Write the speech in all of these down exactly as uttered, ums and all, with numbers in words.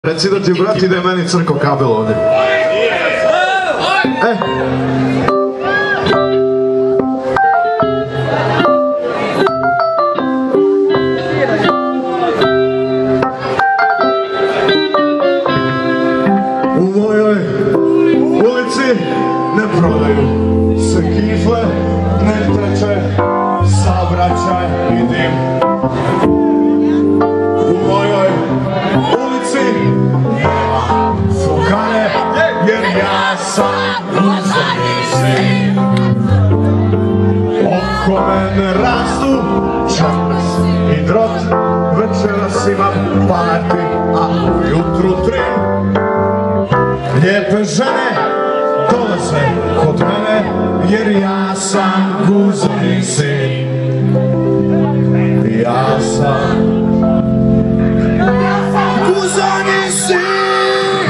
Reci da ti brati da je meni crko kabel ovdje. E. U mojoj ulici ne prodaju se kifle, ne teče saobraćaj i dim. U mojoj ulici nema fukane, jer ja sam uzorni sin. Oko mene rastu čas i drot, večeras imam party, a ujutru trim. Lijepe žene dolaze kod mene, jer ja sam uzorni sin. Ja sam uzorni sin.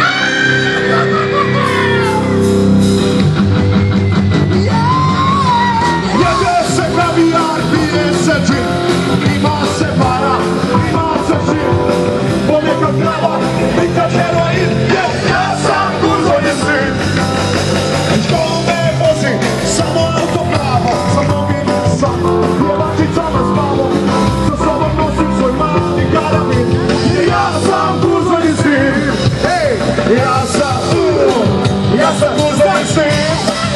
Jede se kavijar, pije se džin, ima se para, ima se žin. Ponekad trava, nikad heroin, jer ja sam uzorni sin. Što me vozi, samo auto pravo, sa mnogim sam djevačicama s bavom. Sa sobom nosim svoj mali karabin, jer ja sam uzorni sin. Ej, ja sam, ja sam uzorni sin.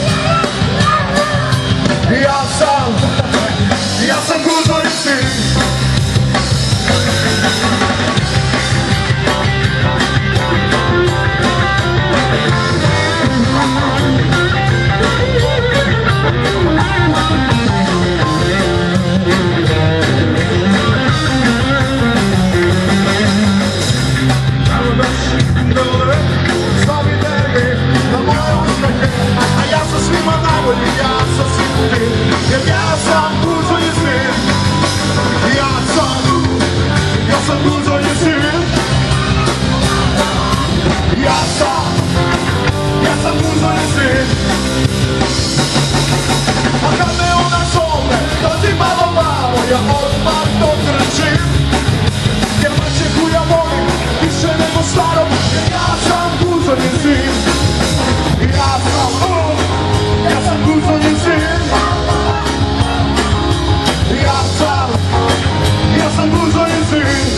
Ja sam, ja sam uzorni sin. Ja odmah to trčim, jer mačehu ja volim više nego starom, jer ja sam uzorni sin. Ja sam, uh, ja sam uzorni sin. Ja sam, ja sam uzorni sin.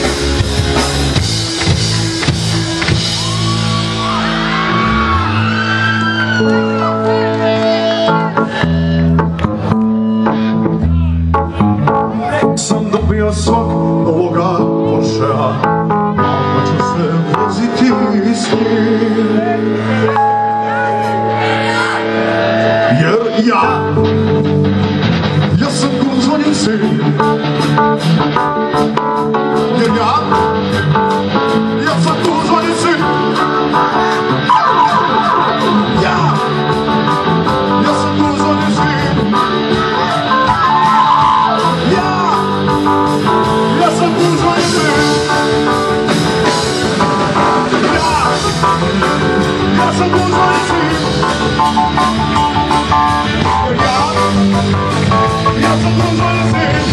Sam dobio svog novoga Porschea, pa ću se voziti s njim. Jer ja, ja sam uzorni sin. Jer ja, ja sam uzorni sin. Ja, ja sam uzorni sin. Ja sam uzorni sin. Ja, ja sam uzorni sin. Ja, ja sam uzorni sin.